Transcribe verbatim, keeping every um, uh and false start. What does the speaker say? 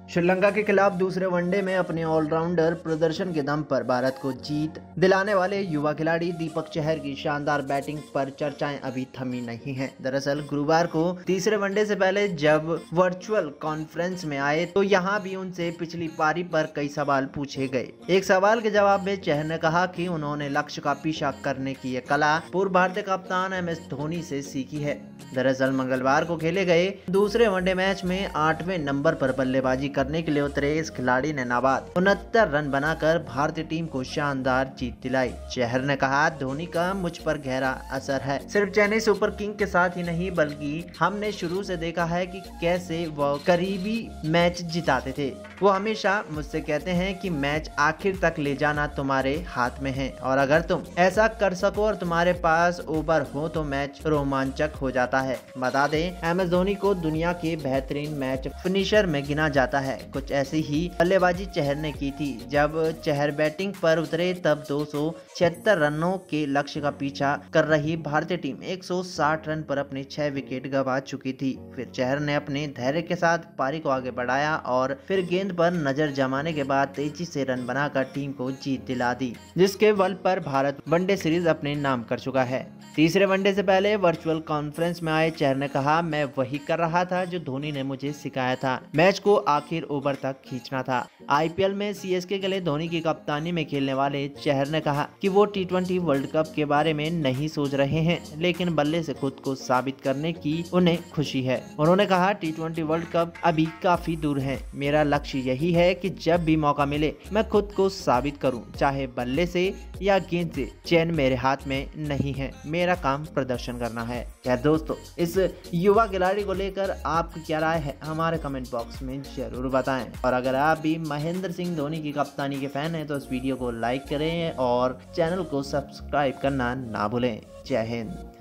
श्रीलंका के खिलाफ दूसरे वनडे में अपने ऑलराउंडर प्रदर्शन के दम पर भारत को जीत दिलाने वाले युवा खिलाड़ी दीपक चहर की शानदार बैटिंग पर चर्चाएं अभी थमी नहीं हैं। दरअसल गुरुवार को तीसरे वनडे से पहले जब वर्चुअल कॉन्फ्रेंस में आए तो यहां भी उनसे पिछली पारी पर कई सवाल पूछे गए। एक सवाल के जवाब में चहर ने कहा कि उन्होंने लक्ष्य का पीछा करने की ये कला पूर्व भारतीय कप्तान एम एस धोनी से सीखी है। दरअसल मंगलवार को खेले गए दूसरे वनडे मैच में आठवें नंबर पर बल्लेबाजी करने के लिए उतरे इस खिलाड़ी ने नाबाद उनहत्तर रन बनाकर भारतीय टीम को शानदार जीत दिलाई। चहर ने कहा, धोनी का मुझ पर गहरा असर है। सिर्फ चेन्नई सुपर किंग के साथ ही नहीं बल्कि हमने शुरू से देखा है कि कैसे वो करीबी मैच जिताते थे। वो हमेशा मुझसे कहते हैं कि मैच आखिर तक ले जाना तुम्हारे हाथ में है और अगर तुम ऐसा कर सको और तुम्हारे पास ओवर हो तो मैच रोमांचक हो जाता है। बता दें, एम एस धोनी को दुनिया के बेहतरीन मैच फिनिशर में गिना जाता है। कुछ ऐसी ही बल्लेबाजी चहर ने की थी। जब चहर बैटिंग पर उतरे तब दो सौ छिहत्तर रनों के लक्ष्य का पीछा कर रही भारतीय टीम एक सौ साठ रन पर अपने छह विकेट गंवा चुकी थी। फिर चहर ने अपने धैर्य के साथ पारी को आगे बढ़ाया और फिर गेंद पर नजर जमाने के बाद तेजी से रन बनाकर टीम को जीत दिला दी, जिसके बल पर भारत वनडे सीरीज अपने नाम कर चुका है। तीसरे वनडे से पहले वर्चुअल कॉन्फ्रेंस में आए चहर ने कहा, मैं वही कर रहा था जो धोनी ने मुझे सिखाया था। मैच को आखिर ओवर तक खींचना था। आईपीएल में सीएसके के लिए धोनी की कप्तानी में खेलने वाले चहर ने कहा कि वो टी ट्वेंटी वर्ल्ड कप के बारे में नहीं सोच रहे हैं, लेकिन बल्ले से खुद को साबित करने की उन्हें खुशी है। उन्होंने कहा, टी ट्वेंटी वर्ल्ड कप अभी काफी दूर है। मेरा लक्ष्य यही है कि जब भी मौका मिले मैं खुद को साबित करूं, चाहे बल्ले से या गेंद से। चैन मेरे हाथ में नहीं है, मेरा काम प्रदर्शन करना है। क्या दोस्तों, इस युवा खिलाड़ी को लेकर आपकी क्या राय है, हमारे कमेंट बॉक्स में जरूर बताएं। और अगर आप भी महेंद्र सिंह धोनी की कप्तानी के फैन हैं तो इस वीडियो को लाइक करें और चैनल को सब्सक्राइब करना ना भूलें। जय हिंद।